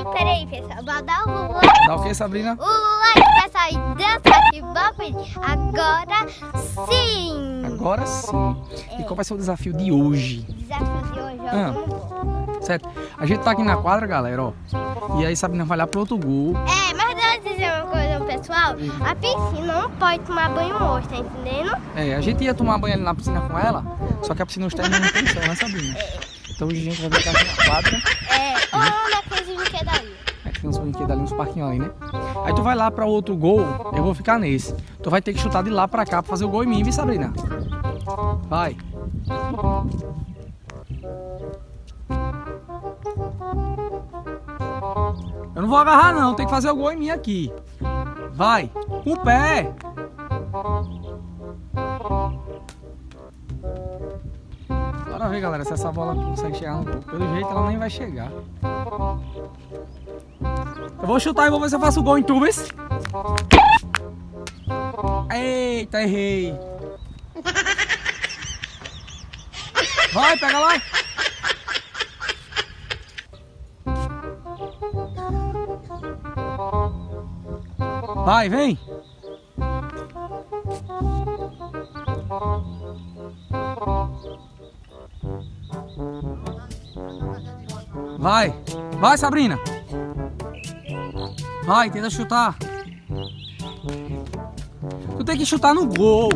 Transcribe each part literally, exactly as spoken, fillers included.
peraí, pessoal. Vou dar o Lula. Dá o que, Sabrina? O Lula, pessoal, e dança aqui. Vamos agora sim. Agora sim. E qual vai ser o desafio de hoje? O desafio de hoje é Ah. o Certo? A gente tá aqui na quadra, galera, ó. E aí Sabrina vai lá pro outro gol. É, mas eu vou dizer uma coisa, pessoal. A piscina não pode tomar banho hoje, tá entendendo? É, a gente ia tomar banho ali na piscina com ela, só que a piscina está em manutenção, né, Sabrina? Então hoje a gente vai ficar aqui na quadra. É, ou naqueles brinquedos ali. É, tem uns brinquedos ali, uns parquinhos ali, né? Aí tu vai lá pra outro gol, eu vou ficar nesse. Tu vai ter que chutar de lá pra cá pra fazer o gol em mim, viu, Sabrina? Vai. Eu não vou agarrar não, tem que fazer o gol em mim aqui. Vai, com o pé. Bora ver, galera, se essa bola consegue chegar no gol. Pelo jeito ela nem vai chegar. Eu vou chutar e vou ver se eu faço o gol em tu, vê? Eita, errei. Vai, pega lá. Vai, vem. Vai. Vai, Sabrina. Vai, tenta chutar. Tu tem que chutar no gol.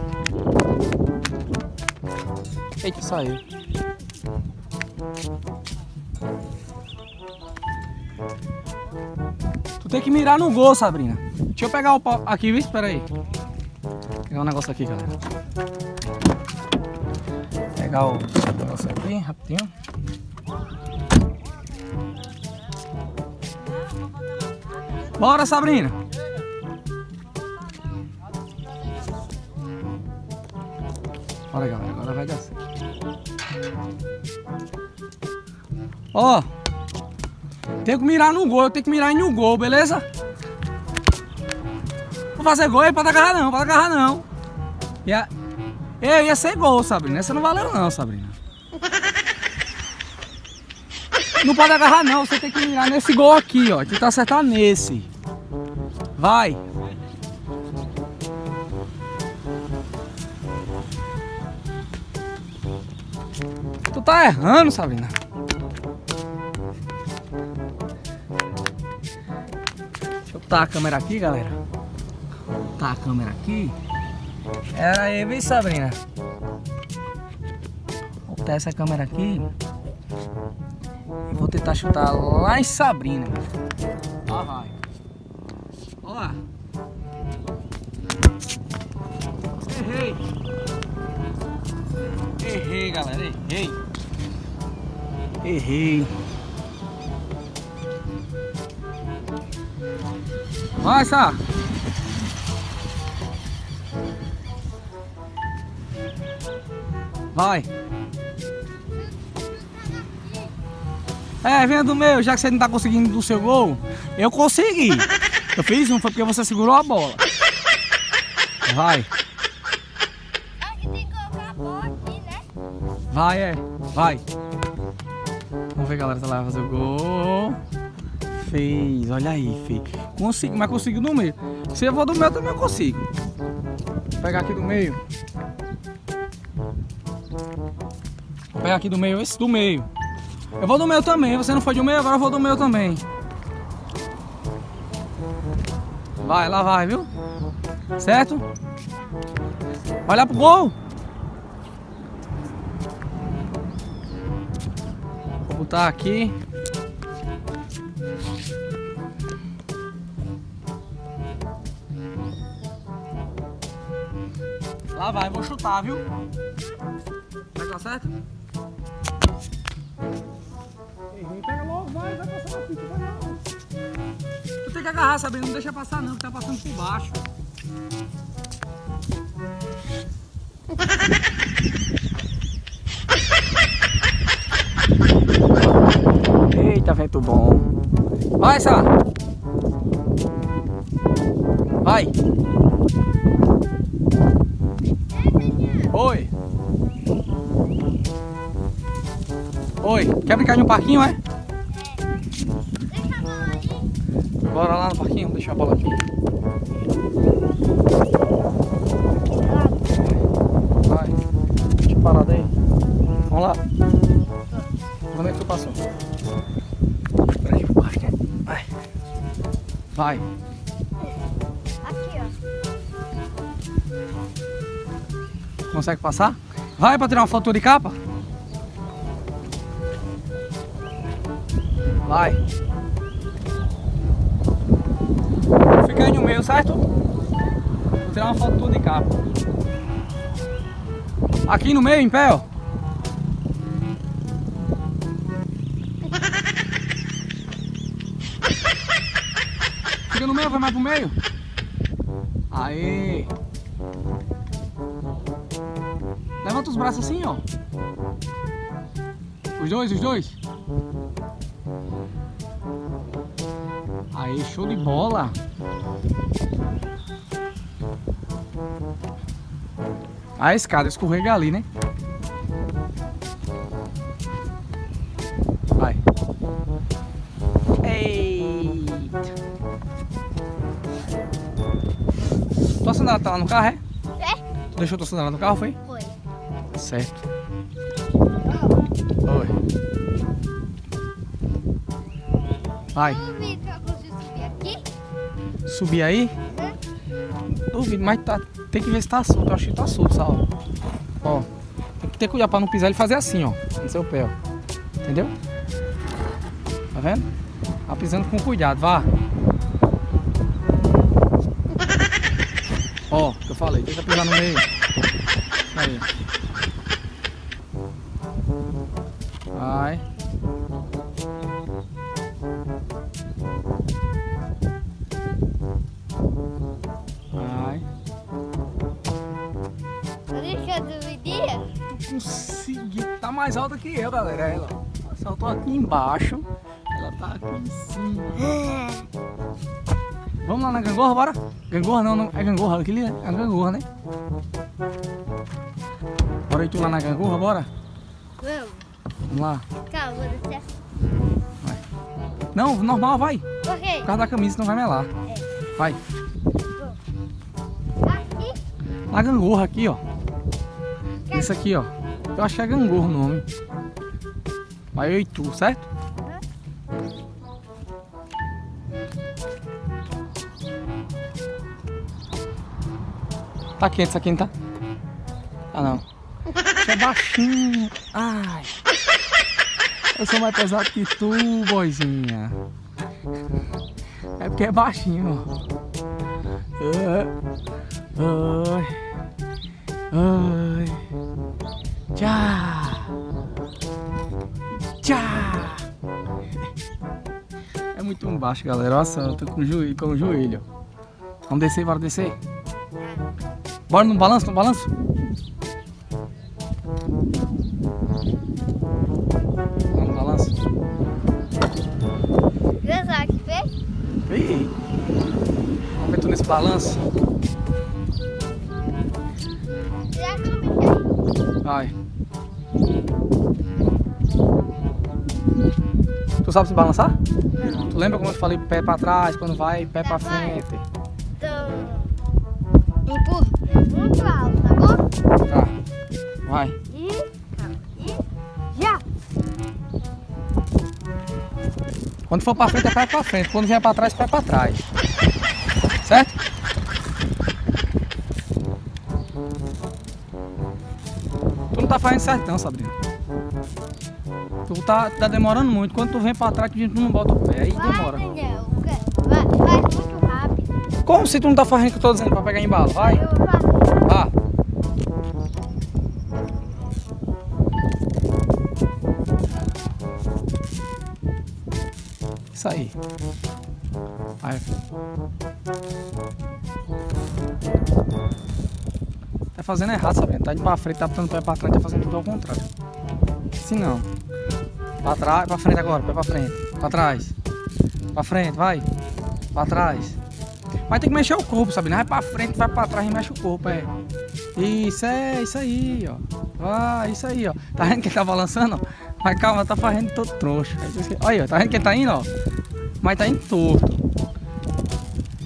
Eita, saiu. Tu tem que mirar no gol, Sabrina. Deixa eu pegar o pau aqui, viu? Espera aí. Vou pegar um negócio aqui, galera. Pegar o negócio aqui, rapidinho. Bora, Sabrina. Bora, galera. Agora vai dar certo. Ó. Tem que mirar no gol. Eu tenho que mirar no gol, beleza? Vou fazer gol aí, pode agarrar não, pode agarrar não. Ia... Ei, ia ser gol, Sabrina. Essa não valeu não, Sabrina. Não pode agarrar não, você tem que mirar nesse gol aqui, ó. Tentar acertar nesse. Vai. Tu tá errando, Sabrina. Deixa eu botar a câmera aqui, galera. Vou botar a câmera aqui. É aí, viu, Sabrina? Vou botar essa câmera aqui. E vou tentar chutar lá em Sabrina. Lá vai. Olha lá. Errei. Errei, galera. Errei. Errei. Vai, Sá. Vai. É, venha do meu, já que você não tá conseguindo do seu gol. Eu consegui. Eu fiz um, foi porque você segurou a bola. Vai. Aqui tem que colocar a bola aqui, né? Vai, é. Vai. Vamos ver, galera, se ela vai fazer o gol. Fez, olha aí, fez. Consigo, mas conseguiu do meio. Se eu for do meu, também eu consigo. Vou pegar aqui do meio. Vou pegar aqui do meio, esse do meio. Eu vou do meu também, você não foi do meu, agora eu vou do meu também. Vai, lá vai, viu? Certo? Vai lá pro gol. Vou botar aqui. Lá vai, vou chutar, viu? Vai dar certo? Errei, pega logo, vai, vai passar aqui, vai não. Tu tem que agarrar, Sabrina, não deixa passar não, que tá passando por baixo. Eita, vento bom. Vai, Sá. Vai. Oi. Oi. Quer brincar de um parquinho, é? Deixa a Bora lá no parquinho, deixa a bola aqui. Vai, deixa parada aí. Vamos lá. Onde é que tu passou? Por aqui pro parque. Vai. Vai. Aqui, ó. Consegue passar? Vai pra tirar uma foto de capa? Vai. Fica aí no meio, certo? Vou tirar uma foto de capa. Aqui no meio, em pé, ó. Fica no meio, vai mais pro meio. Aê. Levanta os braços assim, ó. Os dois, os dois. Aí, show de bola. A escada escorrega ali, né? Vai. Eita. Tua sandália tá lá no carro, é? É? Tu deixou tua sandália no carro, foi? Foi. Certo. Oi. Vai. Duvido que eu consigo subir aqui? Subir aí? Uhum. Duvido, mas tá, tem que ver se tá solto. Eu acho que tá solto, sabe? Ó. Tem que ter cuidado pra não pisar e fazer assim, ó. No seu pé, ó. Entendeu? Tá vendo? Tá pisando com cuidado, vá. Ó, que eu falei, tenta pisar no meio. Aí. Vai. Vai. Deixa eu duvidar. Consegui. Tá mais alta que eu, galera. Ela saltou aqui embaixo. Ela tá aqui em cima. Vamos lá na gangorra, bora? Gangorra não, não. É gangorra aqui, né? É a gangorra, né? Bora ir tu lá na gangorra, bora? Vamos. Vamos lá. Calma, vou descer. Vai. Não, normal, vai. Por quê? Por causa da camisa, não vai melar. É. Vai. Aqui? Na gangorra aqui, ó. Isso aqui, ó. Eu acho que é gangorra o nome. Vai eu e tu, certo? Tá quente isso aqui, não tá? Ah, não. Isso é baixinho. Ai. Eu sou mais pesado que tu, boizinha. É porque é baixinho, ó. Ai. Ai. Tchau. Tchau. É muito baixo, galera. Nossa, eu tô com o joelho. Com o joelho. Vamos descer, bora descer. Bora no balanço, no balanço. Vamos no balanço. Será que fez? Ih. Vamos ver tu nesse balanço. Já comecei. Vai. Tu sabe se balançar? Não. Tu lembra como eu te falei pé pra trás, quando vai, pé pra Vai. frente? Então, empurra muito alto, tá bom? Tá. Vai. E, calma, e já. Quando for pra frente, é pé pra frente. Quando vier pra trás, pé pra trás. Certo? Tu não tá fazendo certo não, Sabrina. Tu tá, tá demorando muito. Quando tu vem pra trás, tu não bota o pé. Aí demora. Vai, Daniel. Vai, vai muito rápido. Como se tu não tá fazendo o que eu tô dizendo pra pegar embalo? Vai. Eu vou fazer. Vá. Isso aí. Vai. Tá fazendo errado, Sabrina. Tá indo pra frente, tá botando o pé pra trás, tá fazendo tudo ao contrário. Assim não. Pra trás, pra frente agora, pé pra frente. Pra trás. Pra frente, vai. Pra trás. Mas tem que mexer o corpo, Sabrina. Vai pra frente, vai pra trás e mexe o corpo, é. Isso, é, isso aí, ó. Ah, isso aí, ó. Tá vendo que ele tá balançando, ó? Mas calma, tá fazendo todo trouxa. Olha aí, ó. Tá vendo que ele tá indo, ó? Mas tá indo torto.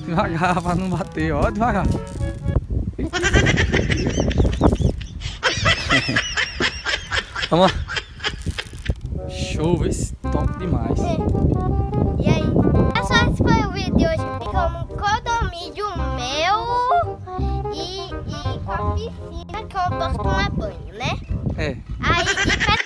Devagar, pra não bater, ó, devagar. Vamos lá. Show, esse top demais. É. E aí? É só esse foi o vídeo de hoje. Como condomínio meu e, e com a piscina que eu posso tomar banho, né? É. Aí, e